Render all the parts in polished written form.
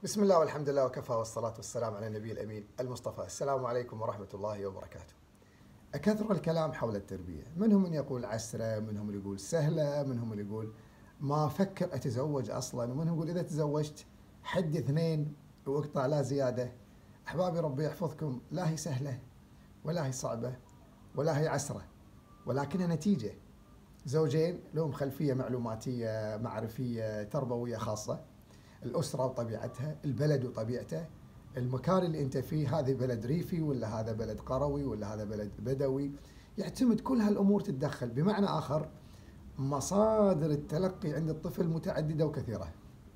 بسم الله والحمد لله وكفى والصلاة والسلام على النبي الأمين المصطفى. السلام عليكم ورحمة الله وبركاته. أكثر الكلام حول التربية، منهم من يقول عسرة، منهم اللي يقول سهلة، منهم اللي يقول ما أفكر أتزوج أصلا، ومنهم يقول إذا تزوجت حد اثنين واقطع لا زيادة. أحبابي ربي يحفظكم، لا هي سهلة ولا هي صعبة ولا هي عسرة، ولكنها نتيجة. زوجين لهم خلفية معلوماتية معرفية تربوية خاصة، الأسرة وطبيعتها، البلد وطبيعته، المكان اللي أنت فيه، هذا بلد ريفي ولا هذا بلد قروي ولا هذا بلد بدوي، يعتمد كل هالأمور تتدخل. بمعنى آخر، مصادر التلقي عند الطفل متعددة وكثيرة.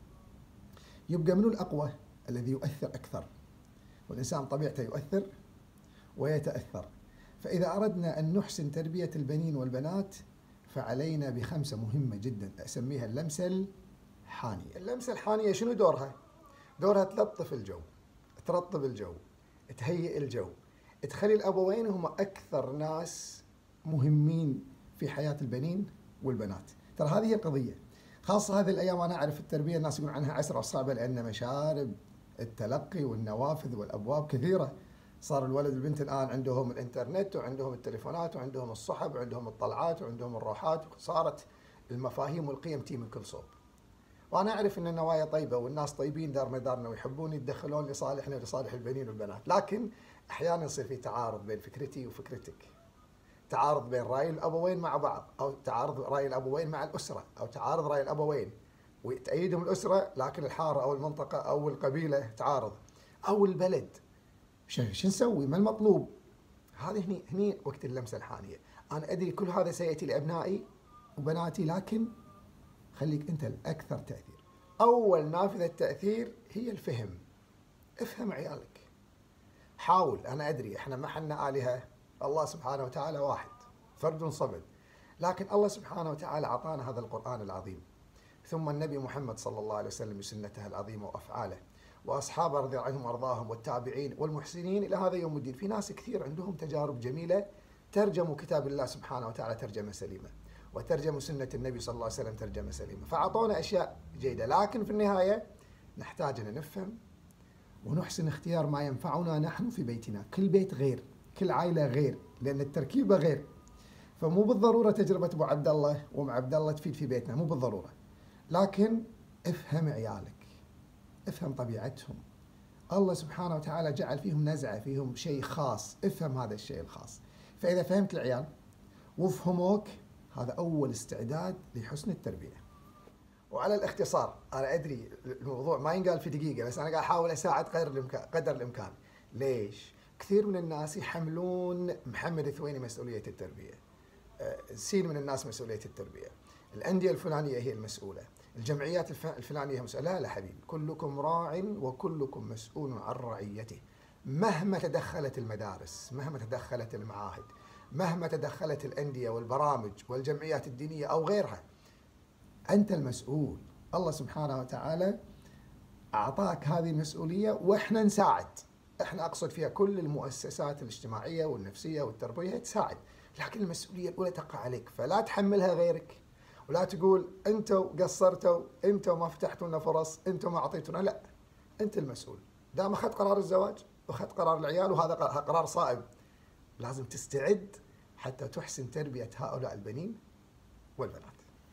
يبقى منو الأقوى؟ الذي يؤثر أكثر، والإنسان طبيعته يؤثر ويتأثر. فإذا أردنا أن نحسن تربية البنين والبنات فعلينا بخمسة مهمة جدا، أسميها اللمسة الحانية. اللمسة الحانية شنو دورها؟ دورها تلطف الجو، ترطب الجو، تهيئ الجو، تخلي الأبوين هم أكثر ناس مهمين في حياة البنين والبنات. ترى هذه هي القضية، خاصة هذه الأيام. أنا أعرف التربية الناس يقولون عنها عسرة وصعبة لأن مشارب التلقي والنوافذ والأبواب كثيرة. صار الولد والبنت الآن عندهم الإنترنت وعندهم التليفونات وعندهم الصحب وعندهم الطلعات وعندهم الروحات، صارت المفاهيم والقيم تي من كل صوب. وأنا أعرف أن النوايا طيبة والناس طيبين دار مدارنا ويحبون يتدخلون لصالحنا ولصالح البنين والبنات، لكن أحيانا يصير في تعارض بين فكرتي وفكرتك، تعارض بين رأي الأبوين مع بعض، أو تعارض رأي الأبوين مع الأسرة، أو تعارض رأي الأبوين وتأييدهم الأسرة لكن الحارة أو المنطقة أو القبيلة تعارض، أو البلد. شو نسوي؟ ما المطلوب؟ هذه هني وقت اللمسة الحانية. أنا أدري كل هذا سيأتي لأبنائي وبناتي، لكن خليك أنت الأكثر تأثير. أول نافذة تأثير هي الفهم. افهم عيالك، حاول. أنا أدري إحنا ما حنا آلهة، الله سبحانه وتعالى واحد فرد صمد، لكن الله سبحانه وتعالى أعطانا هذا القرآن العظيم، ثم النبي محمد صلى الله عليه وسلم بسنته العظيمة وأفعاله، وأصحابه رضي الله عنهم وأرضاهم، والتابعين والمحسنين إلى هذا يوم الدين. في ناس كثير عندهم تجارب جميلة، ترجموا كتاب الله سبحانه وتعالى ترجمة سليمة، وترجموا سنة النبي صلى الله عليه وسلم ترجمة سليمة، فأعطونا أشياء جيدة. لكن في النهاية نحتاج أن نفهم ونحسن اختيار ما ينفعنا نحن في بيتنا. كل بيت غير، كل عائلة غير، لأن التركيبة غير. فمو بالضرورة تجربة أبو عبد الله وأم عبد الله تفيد في بيتنا، مو بالضرورة. لكن افهم عيالك، افهم طبيعتهم. الله سبحانه وتعالى جعل فيهم نزعة، فيهم شيء خاص، افهم هذا الشيء الخاص. فإذا فهمت العيال وفهموك، هذا أول استعداد لحسن التربية. وعلى الاختصار، أنا أدري الموضوع ما ينقال في دقيقة، بس أنا قاعد أحاول أساعد قدر الإمكان. ليش؟ كثير من الناس يحملون محمد الثويني مسؤولية التربية، سين من الناس مسؤولية التربية، الأندية الفلانية هي المسؤولة، الجمعيات الفلانية مسؤولة. لا حبيبي، كلكم راع وكلكم مسؤول عن رعيته. مهما تدخلت المدارس، مهما تدخلت المعاهد، مهما تدخلت الأندية والبرامج والجمعيات الدينية أو غيرها، أنت المسؤول. الله سبحانه وتعالى أعطاك هذه المسؤولية، وإحنا نساعد. إحنا أقصد فيها كل المؤسسات الاجتماعية والنفسية والتربوية تساعد، لكن المسؤولية الأولى تقع عليك، فلا تحملها غيرك، ولا تقول أنتوا قصرتوا، أنتوا ما فتحتوا لنا فرص، أنتوا ما أعطيتونا. لا، أنت المسؤول. دام أخذت قرار الزواج وأخذت قرار العيال، وهذا قرار صائب، لازم تستعد حتى تحسن تربية هؤلاء البنين والبنات.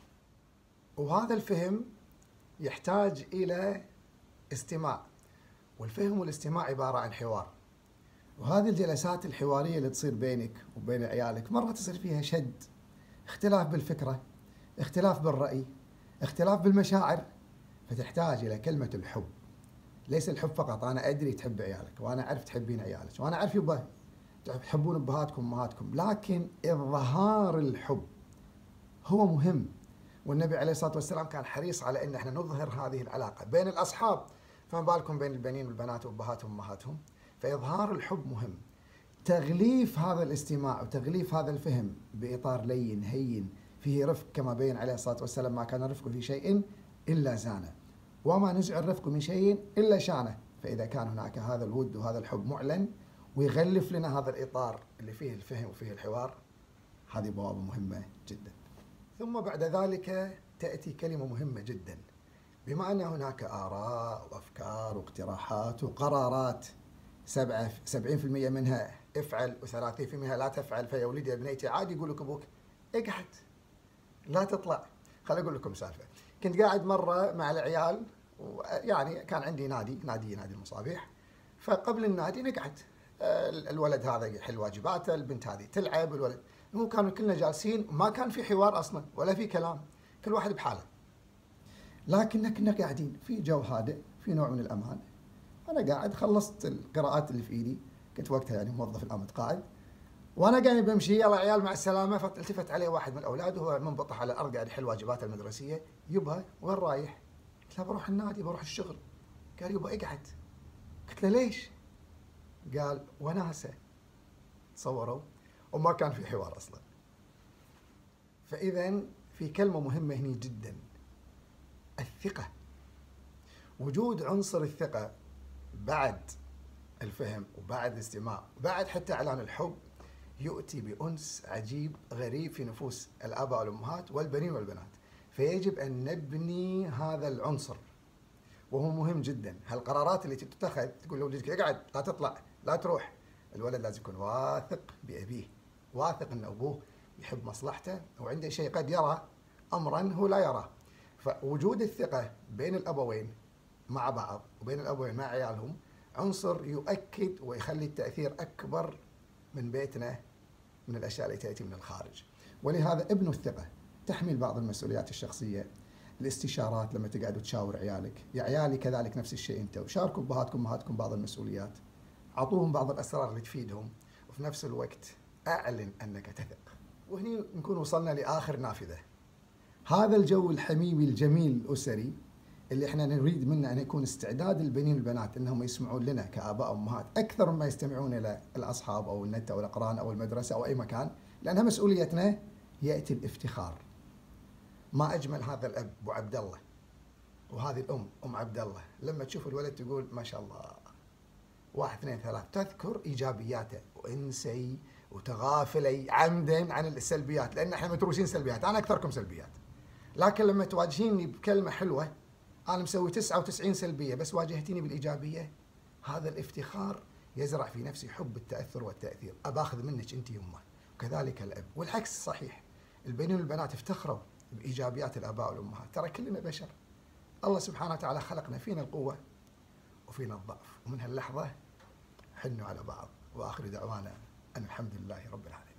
وهذا الفهم يحتاج إلى استماع، والفهم والاستماع عبارة عن حوار. وهذه الجلسات الحوارية اللي تصير بينك وبين عيالك مرة تصير فيها شد، اختلاف بالفكرة، اختلاف بالرأي، اختلاف بالمشاعر، فتحتاج إلى كلمة الحب. ليس الحب فقط، أنا أدري تحب عيالك، وأنا أعرف تحبين عيالك، وأنا أعرف يبا تحبون أبهاتكم وأمهاتكم، لكن إظهار الحب هو مهم. والنبي عليه الصلاة والسلام كان حريص على أن احنا نظهر هذه العلاقة بين الأصحاب، فما بالكم بين البنين والبنات وأبهاتهم وأمهاتهم. فإظهار الحب مهم. تغليف هذا الاستماع وتغليف هذا الفهم بإطار لين هين فيه رفق، كما بين عليه الصلاة والسلام: ما كان الرفق في شيء إلا زانه، وما نزع الرفق من شيء إلا شانه. فإذا كان هناك هذا الود وهذا الحب معلن ويغلف لنا هذا الإطار اللي فيه الفهم وفيه الحوار، هذه بوابة مهمة جدا. ثم بعد ذلك تأتي كلمة مهمة جدا. بما أن هناك آراء وأفكار واقتراحات وقرارات 70% منها افعل و30% لا تفعل. فيا ولدي يا بنيتي عادي يقول لك ابوك اقعد لا تطلع. خليني اقول لكم سالفه. كنت قاعد مره مع العيال، يعني كان عندي نادي المصابيح. فقبل النادي نقعد، الولد هذا يحل واجباته، البنت هذه تلعب، الولد مو كانوا كلنا جالسين، ما كان في حوار اصلا ولا في كلام، كل واحد بحاله. لكن كنا قاعدين في جو هادئ، في نوع من الامان. انا قاعد خلصت القراءات اللي في ايدي، كنت وقتها يعني موظف الان متقاعد، وانا قاعد بمشي يلا عيال مع السلامه. فالتفت عليه واحد من الاولاد وهو منبطح على الارض قاعد يحل واجباته المدرسيه. يبا وين رايح؟ قلت له بروح النادي، بروح الشغل. قال يبا اقعد. قلت له ليش؟ قال وناسه. تصوروا؟ وما كان في حوار اصلا. فاذا في كلمه مهمه هنا جدا، الثقه. وجود عنصر الثقه بعد الفهم وبعد الاستماع وبعد حتى اعلان الحب يؤتي بأنس عجيب غريب في نفوس الآباء والأمهات والبنين والبنات. فيجب أن نبني هذا العنصر، وهو مهم جدا. هالقرارات اللي تتخذ، تقول لولدك اقعد لا تطلع لا تروح، الولد لازم يكون واثق بأبيه، واثق أن أبوه يحب مصلحته وعنده شيء قد يرى أمرا هو لا يراه. فوجود الثقة بين الأبوين مع بعض وبين الأبوين مع عيالهم عنصر يؤكد ويخلي التأثير أكبر من بيتنا من الأشياء التي تأتي من الخارج. ولهذا ابنوا الثقة، تحمل بعض المسؤوليات الشخصية، الاستشارات لما تقعد وتشاور عيالك، يا عيالي كذلك نفس الشيء أنت، وشاركوا أبهاتكم وأمهاتكم بعض المسؤوليات، أعطوهم بعض الأسرار اللي تفيدهم، وفي نفس الوقت أعلن أنك تثق. وهني نكون وصلنا لآخر نافذة. هذا الجو الحميمي الجميل الأسري اللي احنا نريد منه أن يكون استعداد البنين والبنات أنهم يسمعون لنا كآباء وأمهات أكثر مما يستمعون إلى الأصحاب أو النت أو الأقران أو المدرسة أو أي مكان، لأنها مسؤوليتنا. يأتي الافتخار. ما أجمل هذا الأب أبو عبد الله، وهذه الأم أم عبد الله، لما تشوف الولد تقول ما شاء الله 1 2 3، تذكر إيجابياته وانسي وتغافلي عمدا عن السلبيات، لأن احنا متروسين سلبيات. أنا أكثركم سلبيات، لكن لما تواجهيني بكلمة حلوة، أنا مسوي 99 سلبية بس واجهتيني بالإيجابية، هذا الافتخار يزرع في نفسي حب التأثر والتأثير. أباخذ منك أنت يمه، وكذلك الأب. والعكس صحيح، البنين والبنات افتخروا بإيجابيات الآباء والأمهات. ترى كلنا بشر، الله سبحانه وتعالى خلقنا، فينا القوة وفينا الضعف، ومن هاللحظة حنوا على بعض. وآخر دعوانا أن الحمد لله رب العالمين.